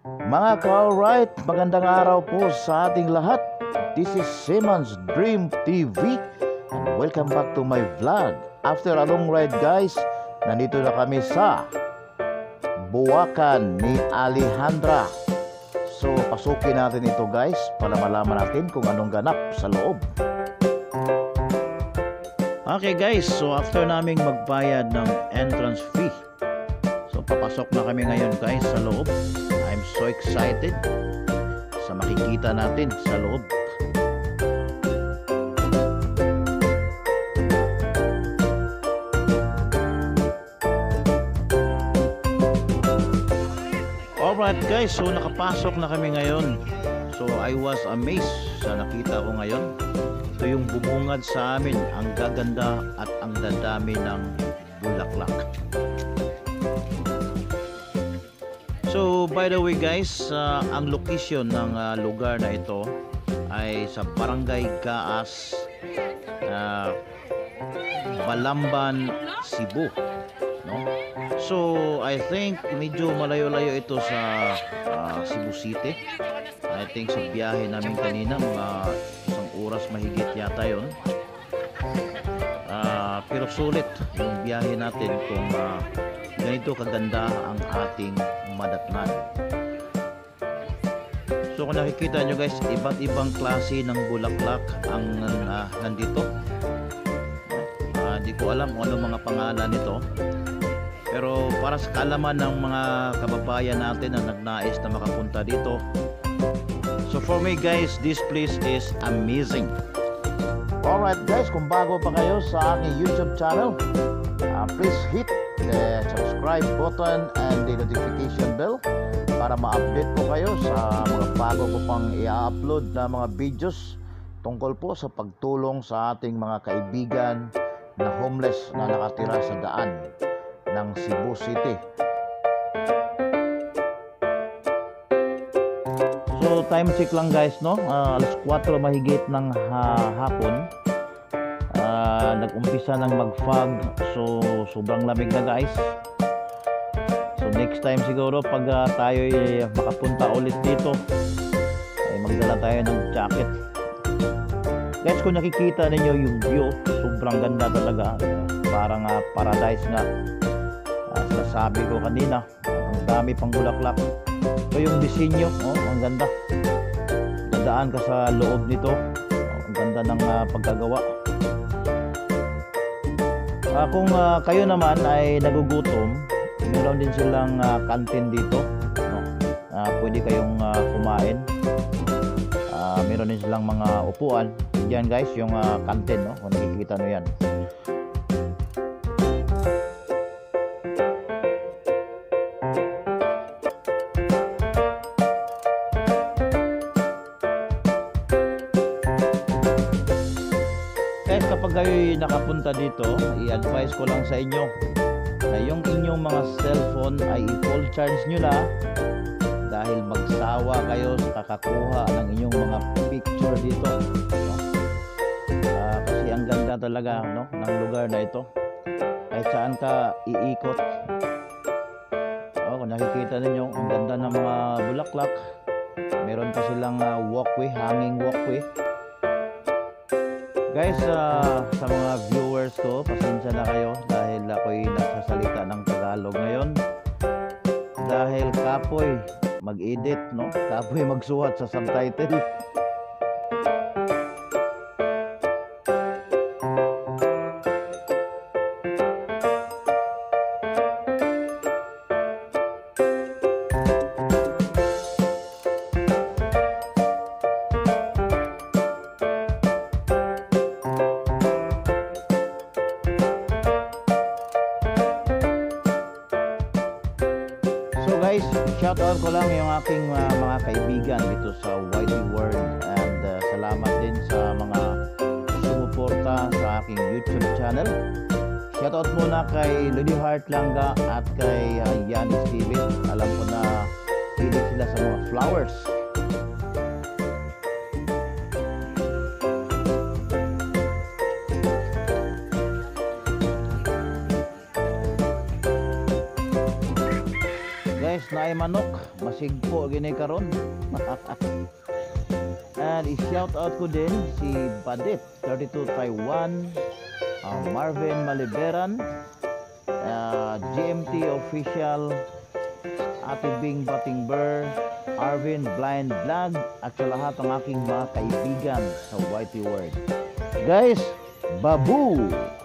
Mga ka-alright, magandang araw po sa ating lahat. This is Simon's Dream TV and welcome back to my vlog. After a long ride guys, nandito na kami sa Buwakan ni Alejandra. So pasukin natin ito guys para malaman natin kung anong ganap sa loob. Okay guys, so after naming magbayad ng entrance fee, so papasok na kami ngayon guys sa loob. I'm so excited sa makikita natin sa loob. Alright guys, so nakapasok na kami ngayon. So I was amazed sa nakita ko ngayon. Ito yung bumungad sa amin, ang gaganda at ang dadami ng bulaklak. So by the way guys, ang location ng lugar na ito ay sa Barangay Gaas, Balamban, Cebu, no? So I think medyo malayo-layo ito sa Cebu City. I think sa biyahe namin kanina mga isang oras mahigit yata yon. Pero sulit yung biyahe natin kung ganito kaganda ang ating madatnan. So kung nakikita nyo guys, iba't ibang klase ng bulaklak ang nandito. Di ko alam kung ano mga pangalan nito, pero para sa kaalaman ng mga kababayan natin na nagnais na makapunta dito, so for me guys, this place is amazing. Alright guys, kung bago pa kayo sa aking YouTube channel, please hit the subscribe button and the notification bell para ma-update po kayo sa mga bago ko pang i-upload na mga videos tungkol po sa pagtulong sa ating mga kaibigan na homeless na nakatira sa daan ng Cebu City. So time check lang guys, no? Alas 4 mahigit ng hapon. Nag-umpisa ng mag-fog, so sobrang lamig na guys. So next time siguro pag tayo ay makapunta ulit dito, ay magdala tayo ng jacket. Guys, kung nakikita ninyo yung view, sobrang ganda talaga. Parang paradise nga. Sabi ko kanina, ang dami pang bulaklak. So yung disenyo, ang ganda. Dadaan ka sa loob nito, ang ganda ng pagkagawa. Kung kayo naman ay nagugutom, meron din silang canteen dito, no? Pwede kayong kumain. Meron din silang mga upuan. Diyan guys, yung canteen, no? Kung nakikita nyo yan. Guys, kapag kayo'y nakapunta dito, i-advise ko lang sa inyo na yung inyong mga cellphone ay i-full charge nyo na, dahil magsawa kayo sa kakakuha ng inyong mga picture dito, no? Kasi ang ganda talaga, no, ng lugar na ito. Kahit saan ka iikot, kung nakikita ninyo, ang ganda ng mga bulaklak. Meron pa silang walkway, hanging walkway. Guys, sa mga viewers ko, pasensya na kayo dahil ako'y nagsasalita ng Tagalog ngayon. Dahil kapoy mag-edit, no? Kapoy magsuhat sa subtitle. So guys, shout out ko lang yung aking mga kaibigan dito sa Whitey World, and salamat din sa mga sumuporta sa aking YouTube channel. Shout out muna kay Lady Heart Langga at kay Yanis TV. Alam ko na hilig sila sa mga flowers. guys na ay manok, masigpo gini karon. And i-shout out ko din si Badit 32 Taiwan, Marvin Maliberan, GMT Official, Ate Bing Batingber, Arvin Blind Vlog, at sa lahat ng aking mga kaibigan sa YT World. Guys, babu!